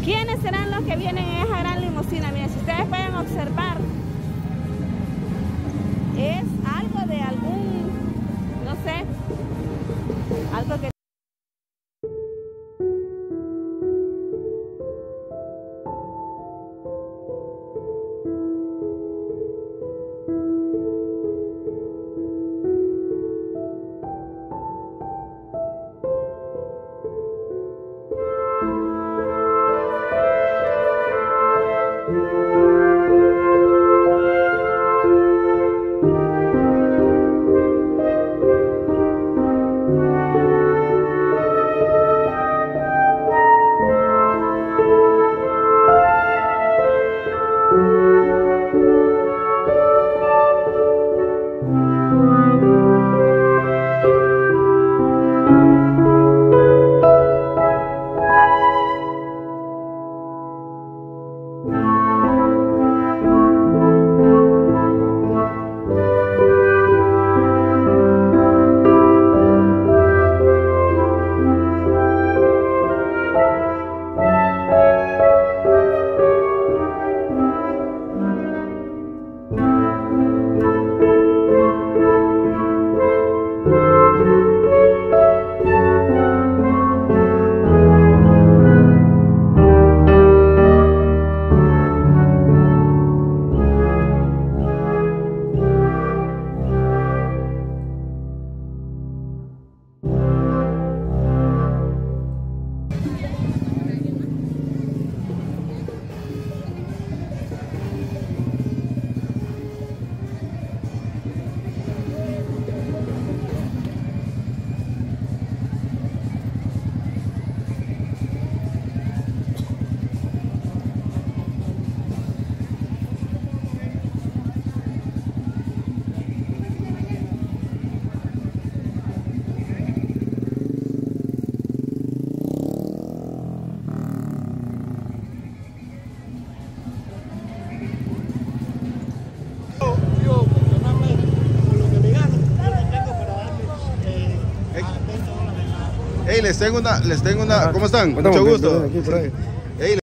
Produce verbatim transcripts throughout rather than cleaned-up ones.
¿Quiénes serán los que vienen en esa gran limusina? Miren, si ustedes pueden observar, es algo de algún, no sé, algo que... Hey, les tengo una, les tengo una, ¿cómo están? Mucho gusto. Hey,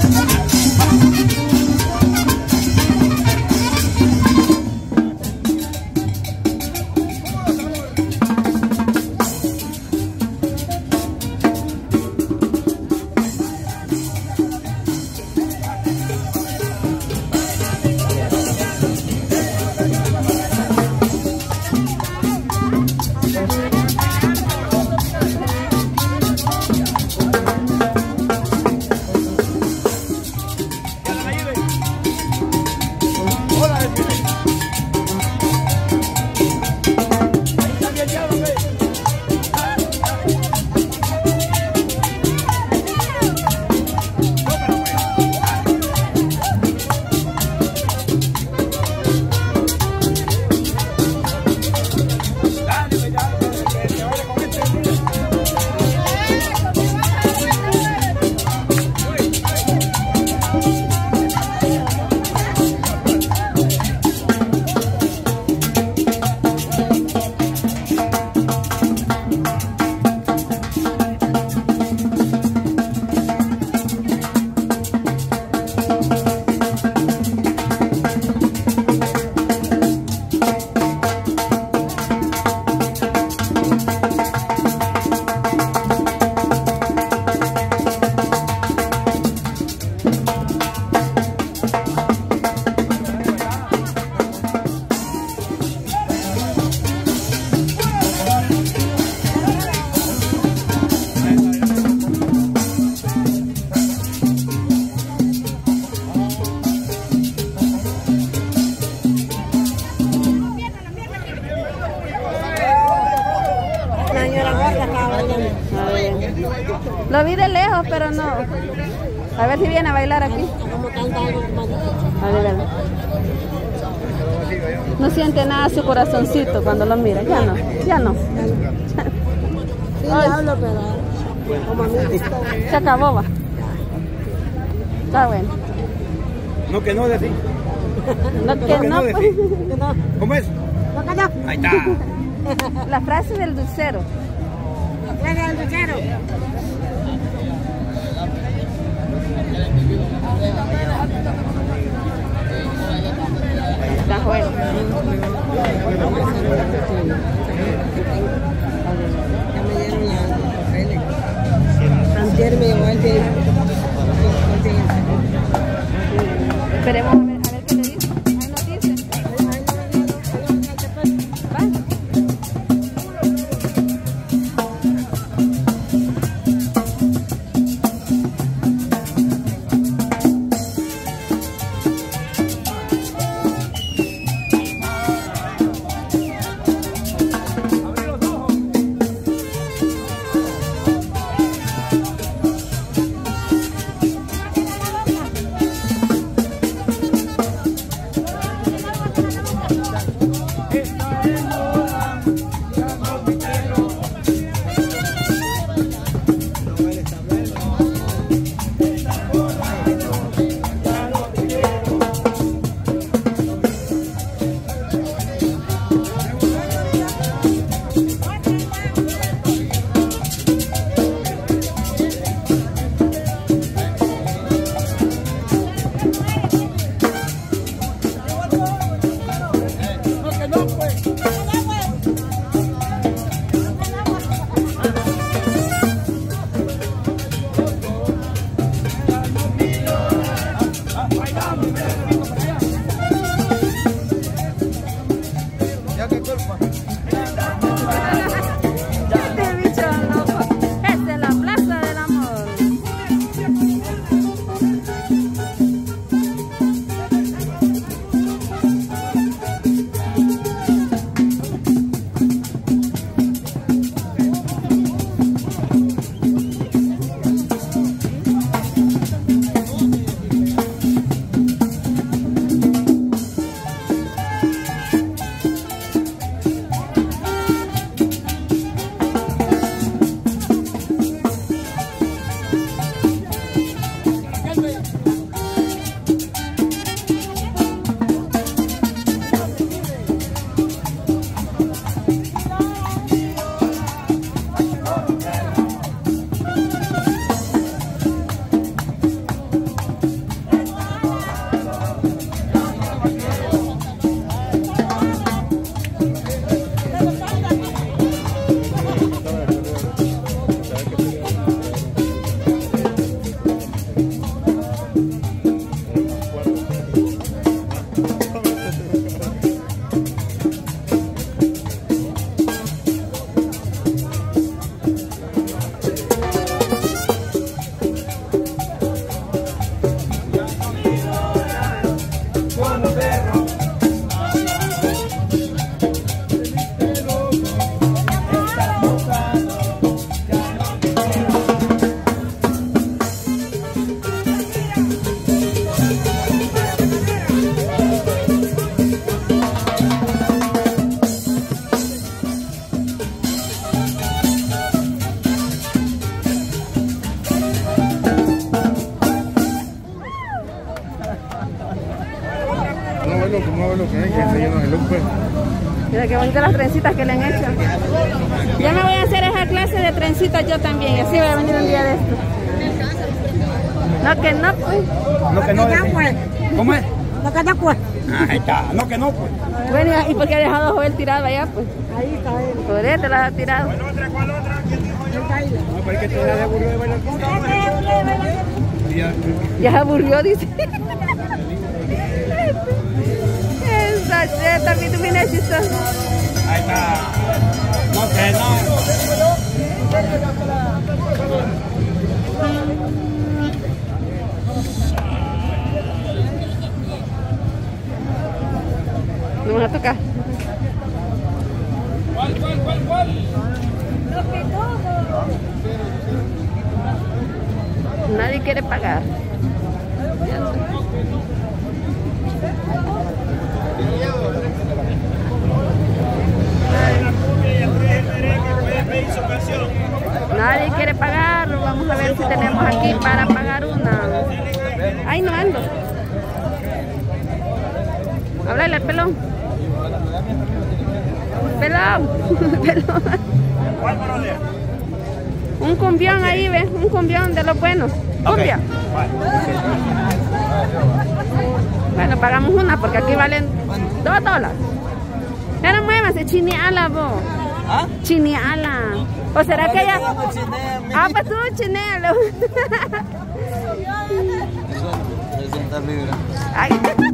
Lo vi de lejos, pero no. A ver si viene a bailar aquí. A ver, a ver. No siente nada su corazoncito cuando lo mira. Ya no, ya no. Sí, hablo, pero como a mí se acabó, va. Está bueno. No, que no, decir. No, que, que no, no, pues. no. ¿Cómo es? No, que no. Ahí está. La frase del dulcero. La frase del dulcero. ayer me llamó el de... Esperemos a ver, a ver qué le dice. Ahí nos dice. ¿Va? Mira qué bonitas las trencitas que le han hecho. Ya me voy a hacer esa clase de trencitas yo también, y así voy a venir un día de esto. No que no, pues. No que no, pues. ¿Cómo es? No que no, pues. Ahí está, no que no, pues. Bueno, ¿y por qué ha dejado a Joel tirado allá, pues? Ahí está él. Por eso la ha tirado. ¿Cuál otra? ¿Cuál otra? ¿Quién dijo yo? No, pero es que te da de aburrido de bailar con Ya se aburrió, dice. Esa también tú vienes chistoso. Ahí está. No que no. No me va a tocar. ¿Cuál, cuál, cuál, cuál? Nadie quiere pagar. Nadie quiere pagar. Vamos a ver si tenemos aquí para pagar una. Ay, no ando. Háblale al pelón. Pelón. Pelón. ¿Cuál parole? Un cumbión ahí, ¿ves? Un cumbión de los buenos. Cumbia. Okay. Bueno, pagamos una porque aquí valen dos dólares. Pero muévase, chineala vos. ¿Ah? Chineala. ¿O será que ella? Ah, pues tú chinealo. trescientas libras. Ay.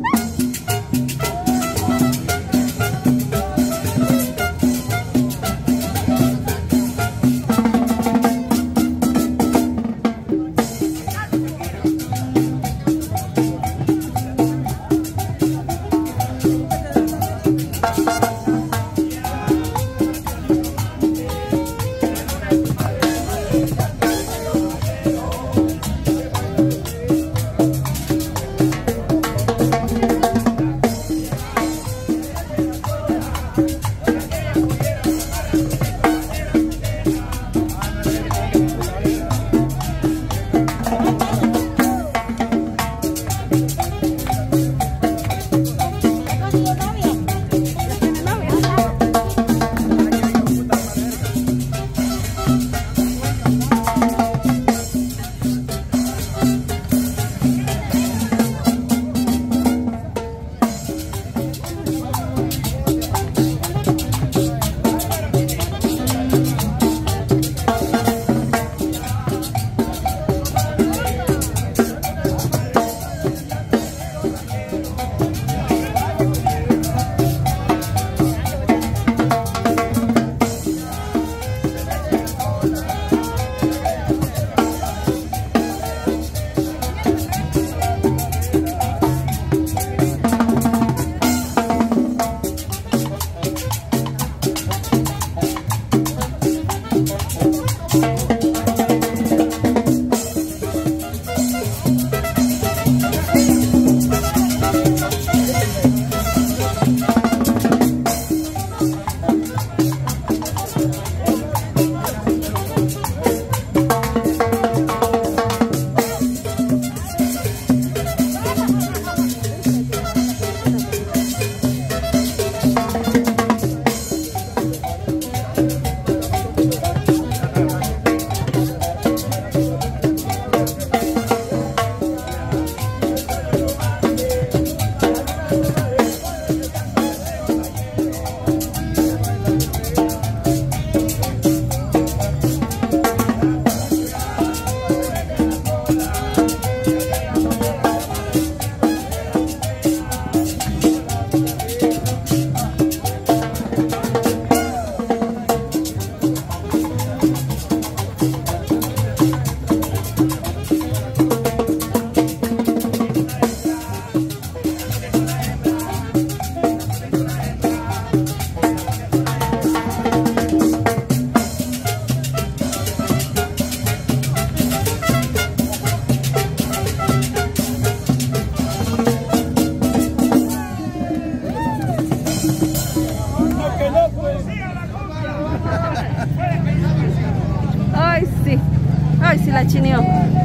Ay, sí. Ay, sí la chineó.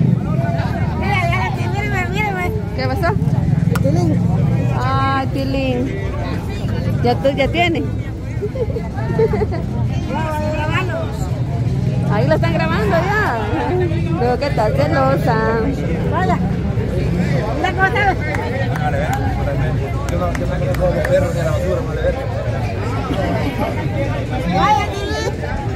Mírame, mírame. ¿Qué pasó? Tilín. Ay, Tilín. ¿Ya, tú, ya tiene? Ahí lo están grabando ya. Veo que está celosa. Vaya. Mira cómo está. Yo no creo que los perros ni a la basura, no le ven. Vaya, Tilín.